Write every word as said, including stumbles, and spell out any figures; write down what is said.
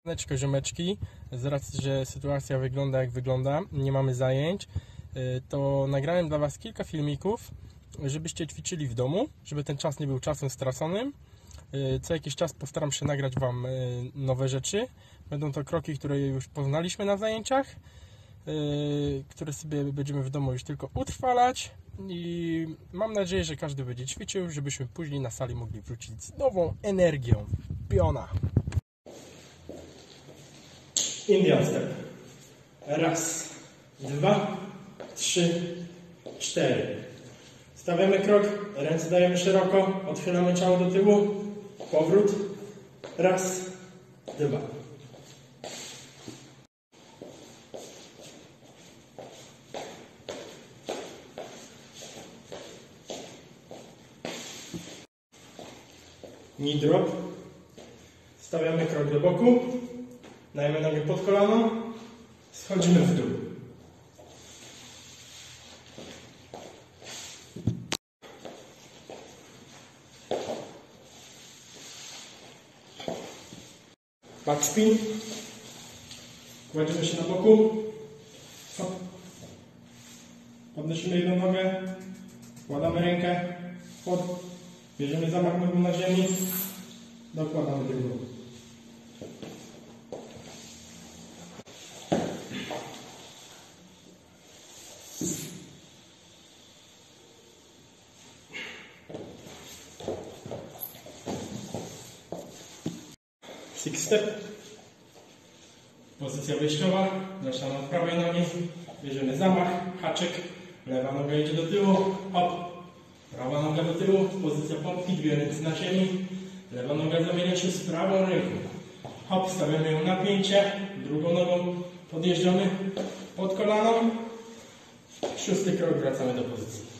Ziomeczko, ziomeczki, z racji, że sytuacja wygląda jak wygląda, nie mamy zajęć, to nagrałem dla Was kilka filmików, żebyście ćwiczyli w domu, żeby ten czas nie był czasem straconym. Co jakiś czas postaram się nagrać Wam nowe rzeczy. Będą to kroki, które już poznaliśmy na zajęciach, które sobie będziemy w domu już tylko utrwalać i mam nadzieję, że każdy będzie ćwiczył, żebyśmy później na sali mogli wrócić z nową energią. Piona! Indian step. Raz, dwa, trzy, cztery. Stawiamy krok, ręce dajemy szeroko, odchylamy ciało do tyłu, powrót. Raz, dwa. Knee drop. Stawiamy krok do boku. Dajemy nogę pod kolano, schodzimy w dół. Backspin. Kładziemy się na boku. Podnosimy jedną nogę, wkładamy rękę pod, bierzemy zamach nogą na ziemi, dokładamy drugą. Six step. Pozycja wyjściowa. Zaczynamy od prawej nogi. Bierzemy zamach, haczyk. Lewa noga idzie do tyłu. Hop. Prawa noga do tyłu. Pozycja pompki. Dwie ręce na ziemi. Lewa noga zamienia się z prawą ręką. Hop. Stawiamy ją na pięcie. Drugą nogą podjeżdżamy pod kolano. Szósty krok. Wracamy do pozycji.